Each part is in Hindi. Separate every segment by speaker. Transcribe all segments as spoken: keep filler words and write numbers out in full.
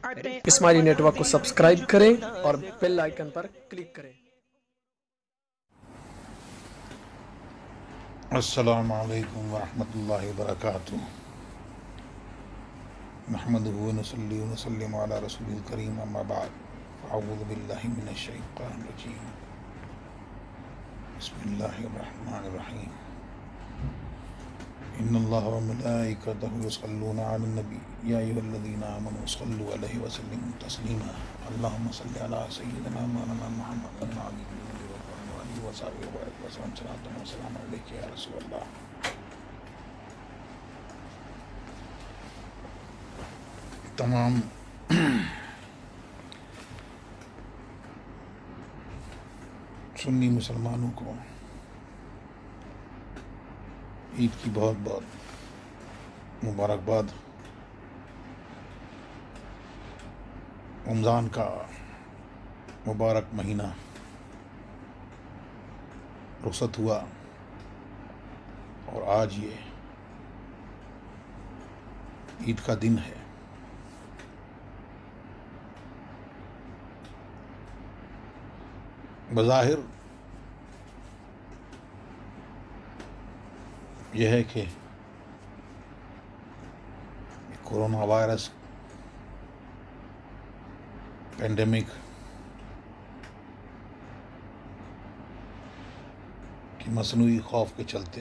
Speaker 1: इस्माइली नेटवर्क को सब्सक्राइब करें और बेल आइकन पर क्लिक करें।
Speaker 2: अस्सलामु अलैकुम वरहमतुल्लाहि वबरकातुहू। नहमदुहु व नसल्ली व नसल्लिमु अला रसूलिल करीम, अम्मा बाद। अऊज़ु बिल्लाहि मिनश शैतानिर रजीम। बिस्मिल्लाहिर रहमानिर रहीम। इन्नल्लाहा व मलाइकतहु युसल्लूना अलन नबी या अय्युहल्लज़ीना आमनू सल्लु अलैहि व सल्लिमू तस्लीमा। अल्लाहुम्मा सल्लि अला सय्यिदिना मौलाना मुहम्मद व आलिहि व सहाबिहि व सल्लम अलैहि या रसूलल्लाह। तमाम सुन्नी मुसलमानों को ईद की बहुत बहुत मुबारकबाद। रमज़ान का मुबारक महीना रुखसत हुआ और आज ये ईद का दिन है। बज़ाहिर यह है कि कोरोना वायरस पेंडेमिक की मसनूई खौफ के चलते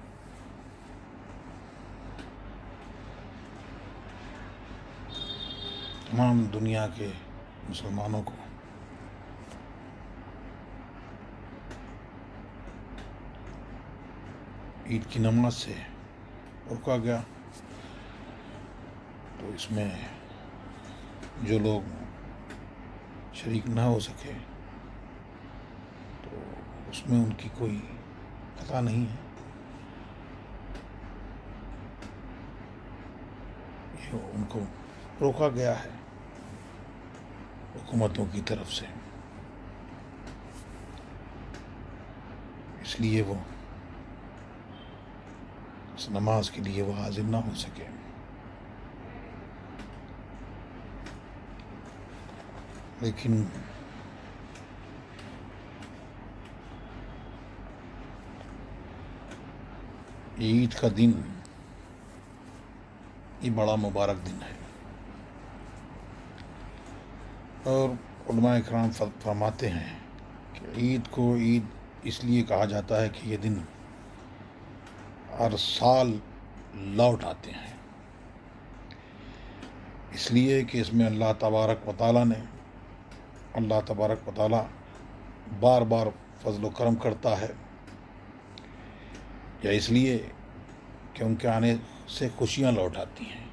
Speaker 2: तमाम दुनिया के मुसलमानों को ईद की नमाज से रोका गया। तो इसमें जो लोग शरीक ना हो सके तो उसमें उनकी कोई खता नहीं है। ये उनको रोका गया है हुकूमतों की तरफ से, इसलिए वो इस नमाज के लिए वो हाजिर ना हो सके। लेकिन ईद का दिन ये बड़ा मुबारक दिन है और उलमा इकराम फरमाते हैं कि ईद को ईद इसलिए कहा जाता है कि ये दिन हर साल लौट आते हैं, इसलिए कि इसमें अल्लाह तबारक व तआला ने अल्लाह तबारक व तआला बार बार फजल व करम करता है, या इसलिए कि उनके आने से खुशियाँ लौट आती हैं।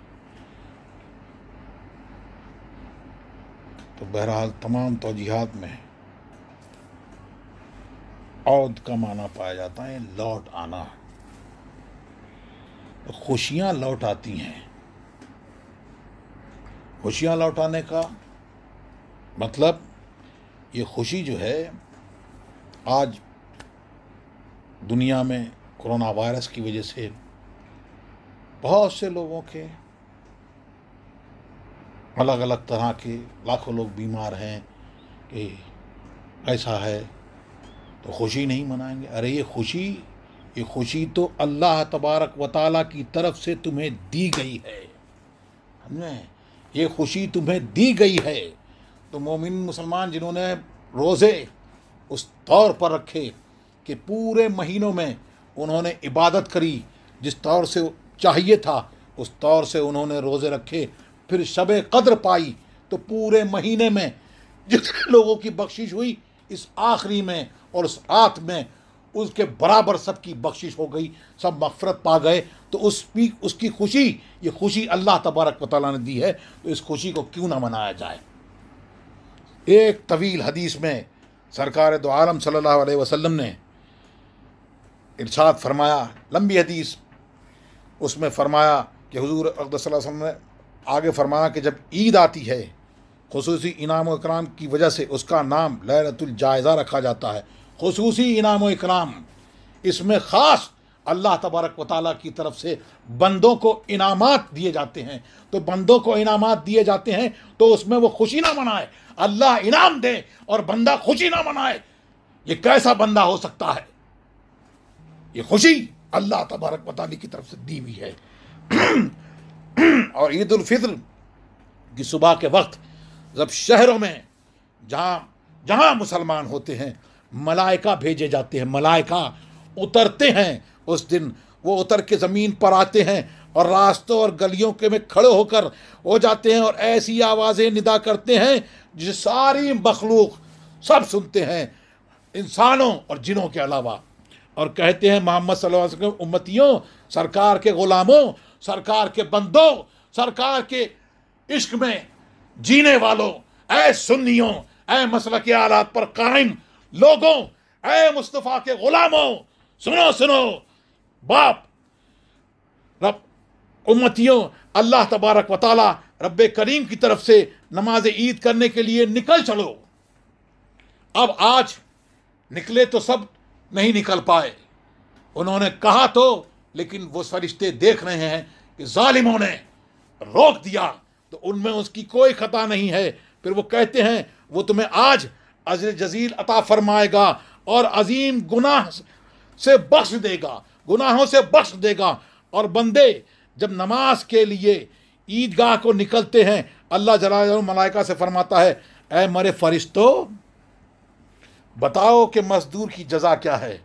Speaker 2: तो बहरहाल तमाम तौजीहात में औद का माना पाया जाता है, लौट आना। तो खुशियाँ लौट आती हैं। खुशियाँ लौट आने का मतलब ये खुशी जो है, आज दुनिया में कोरोना वायरस की वजह से बहुत से लोगों के अलग अलग तरह के लाखों लोग बीमार हैं कि ऐसा है तो खुशी नहीं मनाएंगे। अरे ये खुशी ये खुशी तो अल्लाह तबारक व तआला की तरफ से तुम्हें दी गई है, समझे? ये खुशी तुम्हें दी गई है। तो मोमिन मुसलमान जिन्होंने रोज़े उस तौर पर रखे कि पूरे महीनों में उन्होंने इबादत करी, जिस तौर से चाहिए था उस तौर से उन्होंने रोज़े रखे, फिर शब कद्र पाई, तो पूरे महीने में जितने लोगों की बख्शिश हुई इस आखिरी में और उस रात में उसके बराबर सबकी बख्शिश हो गई, सब मग़फ़िरत पा गए। तो उस भी उसकी खुशी, ये खुशी अल्लाह तबारक व तआला ने दी है, तो इस खुशी को क्यों ना मनाया जाए। एक तवील हदीस में सरकार दो आलम सल्लल्लाहु अलैहि वसल्लम ने इरशाद फरमाया, लंबी हदीस, उसमें फरमाया कि हुज़ूर अक़दस सल्लल्लाहु अलैहि वसल्लम ने आगे फरमाया कि जब ईद आती है, खुसूसी इनाम व इकराम की वजह से उसका नाम लैलतुल जायज़ा रखा जाता है। खुसूसी इनाम व इकराम, इसमें ख़ास अल्लाह तबारक व तआला की तरफ से बंदों को इनामात दिए जाते हैं। तो बंदों को इनामात दिए जाते हैं तो उसमें वो खुशी ना मनाए, अल्लाह इनाम दे और बंदा खुशी ना मनाए, ये कैसा बंदा हो सकता है? ये खुशी अल्लाह तबारक व तआला की तरफ से दी हुई है। और ईद उल फित्र की सुबह के वक्त जब शहरों में जहाँ जहाँ मुसलमान होते हैं मलाइका भेजे जाते हैं, मलाइका उतरते हैं उस दिन, वो उतर के ज़मीन पर आते हैं और रास्तों और गलियों के में खड़े होकर हो जाते हैं और ऐसी आवाज़ें निदा करते हैं जिसे सारी मखलूक सब सुनते हैं, इंसानों और जिनों के अलावा, और कहते हैं मोहम्मद सल्लल्लाहु अलैहि वसल्लम उम्मतियों, सरकार के ग़ुलामों, सरकार के बंदों, सरकार के इश्क में जीने वालों, ऐ सुन्नियों, ऐ मसलक के आलात पर कायम लोगों, ऐ मुस्तफ़ा के ग़ुलामों, सुनो सुनो, बाप रब उम्मतियों, अल्लाह तबारक व तआला रब्बे करीम की तरफ से नमाज ईद करने के लिए निकल चलो। अब आज निकले तो सब नहीं निकल पाए, उन्होंने कहा तो, लेकिन वो फरिश्ते देख रहे हैं कि जालिमों ने रोक दिया तो उनमें उसकी कोई खता नहीं है। फिर वो कहते हैं वो तुम्हें आज अजर जजील अता फरमाएगा और अजीम गुनाह से बख्श देगा, गुनाहों से बख्श देगा। और बंदे जब नमाज के लिए ईदगाह को निकलते हैं, अल्लाह जल्ल जलालुहु मलाइका से फरमाता है, ऐ मरे फरिश्तों, बताओ कि मजदूर की जज़ा क्या है।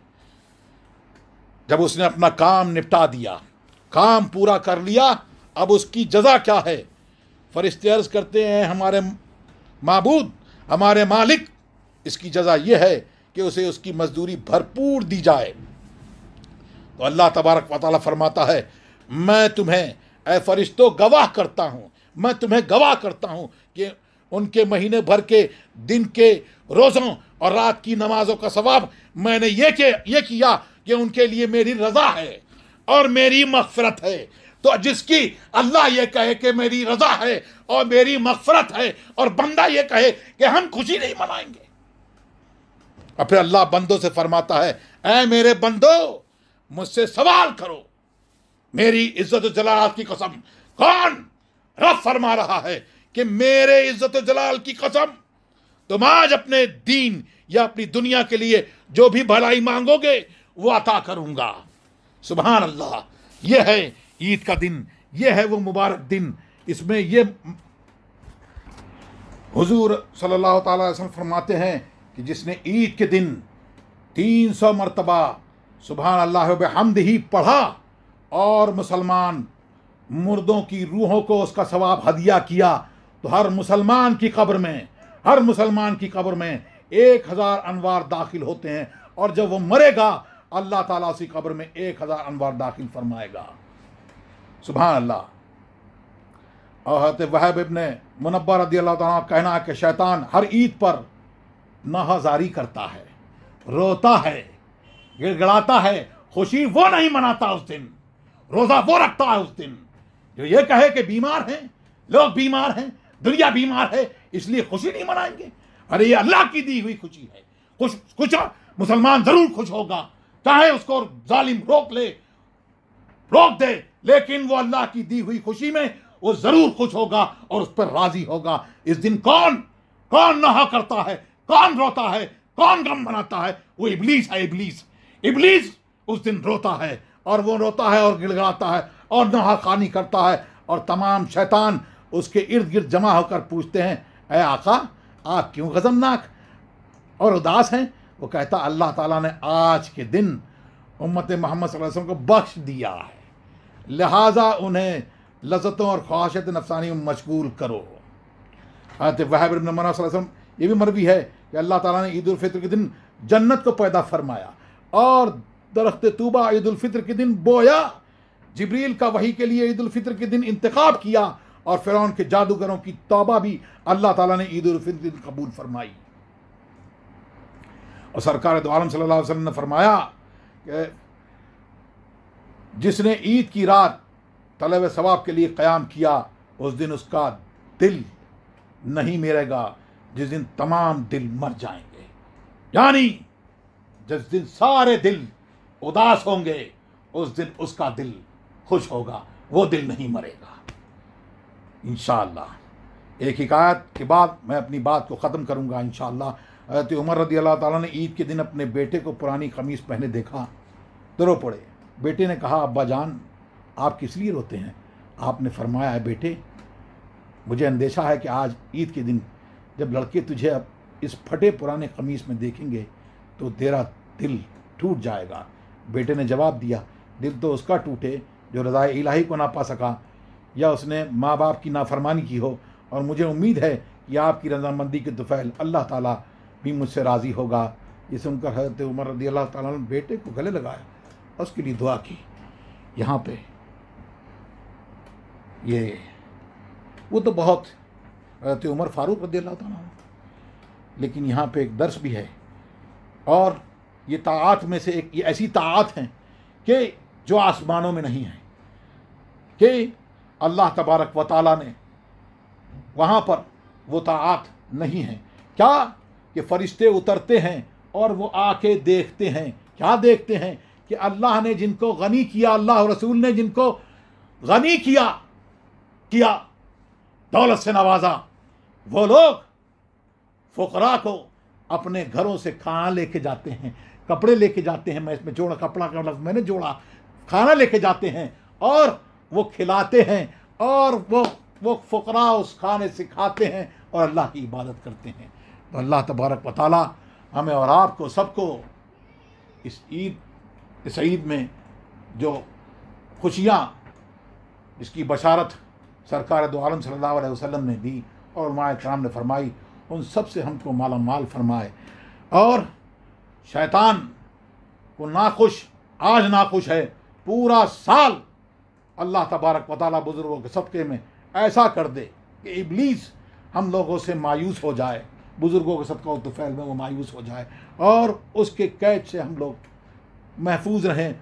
Speaker 2: जब उसने अपना काम निपटा दिया, काम पूरा कर लिया, अब उसकी जज़ा क्या है? फरिश्ते अर्ज़ करते हैं, हमारे माबूद, हमारे मालिक, इसकी जज़ा यह है कि उसे उसकी मजदूरी भरपूर दी जाए। तो अल्लाह तबारक व तआला फरमाता है, मैं तुम्हें ऐ फरिश्तों गवाह करता हूँ, मैं तुम्हें गवाह करता हूँ कि उनके महीने भर के दिन के रोज़ों और रात की नमाजों का सवाब मैंने ये के ये किया कि उनके लिए मेरी रज़ा है और मेरी मग़फ़िरत है। तो जिसकी अल्लाह ये कहे कि मेरी रज़ा है और मेरी मग़फ़िरत है और बंदा ये कहे कि हम खुशी नहीं मनाएंगे, और फिर अल्लाह बंदों से फरमाता है, ऐ मेरे बंदो, मुझसे सवाल करो, मेरी इज्जत जलाल की कसम। कौन? रब फरमा रहा है कि मेरे इज्जत जलाल की कसम, तुम आज अपने दीन या अपनी दुनिया के लिए जो भी भलाई मांगोगे वो अता करूंगा। सुभान अल्लाह। यह है ईद का दिन, यह है वो मुबारक दिन। इसमें ये हुजूर सल्लल्लाहु अलैहि वसल्लम फरमाते हैं कि जिसने ईद के दिन तीन सौ मरतबा सुभान अल्लाह व बिहम्दिही पढ़ा और मुसलमान मुर्दों की रूहों को उसका सवाब हदिया किया, तो हर मुसलमान की कब्र में हर मुसलमान की कब्र में एक हज़ार अनवार दाखिल होते हैं, और जब वो मरेगा अल्लाह ताला उसी कब्र में एक हज़ार अनवार दाखिल फरमाएगा। सुभान अल्लाह। और हज़रत वहब इब्न मुनब्बा रज़ियल्लाहु ताला कहना है कि शैतान हर ईद पर नाहज़ारी करता है, रोता है, गिड़गिड़ाता है, खुशी वो नहीं मनाता उस दिन, रोज़ा वो रखता है उस दिन जो ये कहे कि बीमार हैं, लोग बीमार हैं, दुनिया बीमार है, इसलिए खुशी नहीं मनाएंगे। अरे ये अल्लाह की दी हुई खुशी है, खुश कुछ मुसलमान ज़रूर खुश होगा, चाहे उसको जालिम रोक ले रोक दे, लेकिन वो अल्लाह की दी हुई खुशी में वो ज़रूर खुश होगा और उस पर राज़ी होगा। इस दिन कौन कौन नहा करता है, कौन रोता है, कौन गम मनाता है? वो इब्लीस है। इब्लीस इब्लीस उस दिन रोता है, और वो रोता है और गिड़गिड़ाता है और नहाखानी करता है, और तमाम शैतान उसके इर्द गिर्द जमा होकर पूछते हैं, ऐ आका, आप क्यों गज़मनाक और उदास हैं? वो कहता, अल्लाह ताला ने आज के दिन उम्मत मोहम्मद सल्लल्लाहु अलैहि वसल्लम को बख्श दिया है, लिहाजा उन्हें लज़्ज़तों और ख्वाहिशात नफ़सानी में मशगूल करो। हज़रत वहब इब्न मुनब्बा सल्लल्लाहु अलैहि वसल्लम, ये भी मरवी है कि अल्लाह ताला ने ईद उल फित्र के दिन जन्नत को पैदा फरमाया और दरख्त तूबा ईद उल फित्र के दिन बोया, जिब्रील का वही के लिए ईद उल फित्र के दिन इंतखाब किया, और फ़िरौन के जादूगरों की तौबा भी अल्लाह ताला ने ईद उल फित्र के दिन कबूल फरमाई। और सरकार दो आलम सल्लल्लाहु अलैहि वसल्लम ने फरमाया कि जिसने ईद की रात तलब सवाब के लिए क़याम किया, उस दिन उसका दिल नहीं मरेगा जिस दिन तमाम दिल मर जाएंगे। यानी जिस दिन सारे दिल उदास होंगे, उस दिन उसका दिल खुश होगा, वो दिल नहीं मरेगा इंशाअल्लाह। एक हिकायत के बाद मैं अपनी बात को ख़त्म करूँगा इंशाअल्लाह। हज़रत उमर रज़ी अल्लाह ताला ने ईद के दिन अपने बेटे को पुरानी कमीज़ पहने देखा तो रो पड़े। बेटे ने कहा, अब्बा जान आप किस लिए रोते हैं? आपने फरमाया, है बेटे मुझे अंदेशा है कि आज ईद के दिन जब लड़के तुझे अब इस फटे पुराने कमीज़ में देखेंगे तो तेरा दिल टूट जाएगा। बेटे ने जवाब दिया, दिल तो उसका टूटे जो रज़ाए इलाही को ना पा सका या उसने माँ बाप की नाफरमानी की हो, और मुझे उम्मीद है कि आपकी रज़ामंदी के तुफ़ैल अल्लाह ताला भी मुझसे राज़ी होगा। ये सुनकर हज़रत उमर रज़ी अल्लाह ताला ने बेटे को गले लगाया और उसके लिए दुआ की। यहाँ पे ये वो तो बहुत हज़रत उमर फ़ारूक रज़ी अल्लाह ताला, लेकिन यहाँ पे एक दर्स भी है, और ये ताआत में से एक ये ऐसी ताआत हैं कि जो आसमानों में नहीं है, कि अल्लाह तबारक व तआला ने वहाँ पर वो ताआत नहीं है। क्या कि फ़रिश्ते उतरते हैं और वो आके देखते हैं। क्या देखते हैं? कि अल्लाह ने जिनको गनी किया, अल्लाह और रसूल ने जिनको गनी किया किया दौलत से नवाजा, वो लोग फ़ुक़रा को अपने घरों से खाना लेके जाते हैं, कपड़े लेके जाते हैं। मैं इसमें जोड़ा, कपड़ा का लफ्ज़ मैंने जोड़ा, खाना लेके जाते हैं और वो खिलाते हैं, और वो वो फ़ुक़रा उस खाने से खाते हैं और अल्लाह की इबादत करते हैं। तो अल्लाह तबारक व तआला हमें और आपको सबको इस ईद इस ईद में जो खुशियाँ जिसकी बशारत सरकार दो आलम सल्लल्लाहु अलैहि वसल्लम ने दी और उलमाए किराम ने फरमाई, उन सब से हमको माला माल फरमाए। और शैतान को नाखुश आज नाखुश है, पूरा साल अल्लाह तबारक व तआला बुज़ुर्गों के सदक़े में ऐसा कर दे कि इब्लीस हम लोगों से मायूस हो जाए, बुज़ुर्गों के सदक़ा तुफ़ैल में वो मायूस हो जाए और उसके कैद से हम लोग महफूज रहें।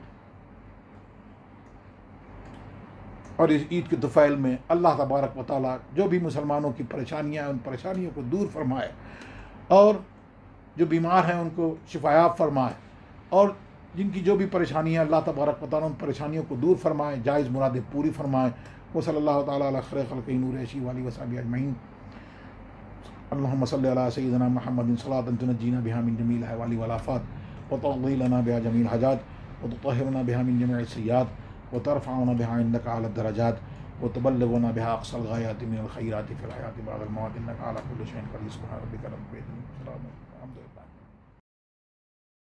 Speaker 2: और इस ईद के तुफ़ैल में अल्लाह तबारक व तआला जो भी मुसलमानों की परेशानियाँ हैं उन परेशानियों को दूर फरमाए, और जो बीमार हैं उनको शिफायाब फरमाए, और जिनकी जो भी परेशानियाँ अल्लाह तबारक व तआला उन परेशानियों को दूर फरमाए, जायज़ मुरादें पूरी फरमाए। वो सल्लल्लाहु तआला अला खैर खल्क़िही नूर ऐशी वाली वसहबिही अजमईन। अल्लाहुम्मा सल्लि अला सय्यिदिना मुहम्मदिन सलातन तुनज्जीना बिहा मिन जमील अहवाली वल आफ़ात व तुक़्ज़ी लना बिहा जमील हाजात व तुतहिरुना बिहा मिन जमीइ सय्यात व तरफ़उना बिहा इंदका अला दरजात व तुबल्लिग़ुना बिहा अक़सल ग़ायाति मिनल ख़ैराति फ़िल हयाति बअदल मौत इन्नका अला कुल्लि शैइन क़दीर। सुब्हान रब्बिका रब्बिल इज़्ज़ति अम्मा यसिफ़ून।